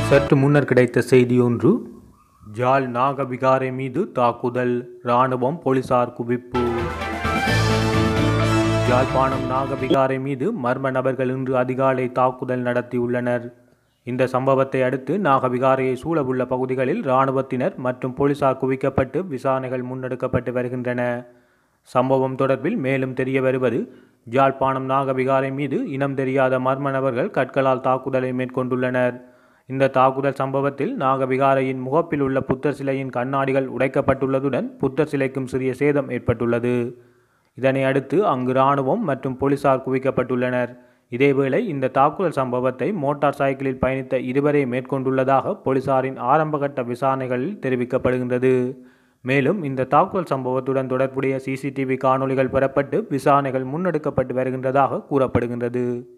சற்று முன்னர் கிடைத்த செய்தி ஒன்று. ஜாழ் நாகவிகாரை மீது தாக்குதல், இராணுவம் போலீசார் குவிப்பு. யாழ்ப்பாணம் நாகவிகாரை மீது மர்ம நபர்கள் இன்று அதிகாலை தாக்குதல் நடத்தியுள்ளனர். இந்த சம்பவத்தை அடுத்து நாகவிகாரையை சூழவுள்ள பகுதிகளில் இராணுவத்தினர் மற்றும் போலீசார் குவிக்கப்பட்டு விசாரணைகள் முன்னெடுக்கப்பட்டு வருகின்றன. சம்பவம் தொடர்பில் மேலும் தெரிய வருவது, யாழ்ப்பாணம் நாகவிகாரை மீது இனம் தெரியாத மர்ம நபர்கள் கற்களால் தாக்குதலை மேற்கொண்டுள்ளனர். இந்த தாக்குதல் சம்பவத்தில் நாகவிகாரையின் முகப்பில் உள்ள புத்தர் சிலையின் கண்ணாடிகள் உடைக்கப்பட்டுள்ளதுடன் புத்தர் சிலைக்கும் சிறிய சேதம் ஏற்பட்டுள்ளது. இதனை அடுத்து அங்கு இராணுவம் மற்றும் போலீசார் குவிக்கப்பட்டுள்ளனர். இதேவேளை இந்த தாக்குதல் சம்பவத்தை மோட்டார் சைக்கிளில் பயணித்த இருவரை மேற்கொண்டுள்ளதாக போலீசாரின் ஆரம்பகட்ட விசாரணைகளில் தெரிவிக்கப்படுகின்றது. மேலும் இந்த தாக்குதல் சம்பவத்துடன் தொடர்புடைய CCTV காணொலிகள் பெறப்பட்டு விசாரணைகள் முன்னெடுக்கப்பட்டு வருகின்றதாக கூறப்படுகின்றது.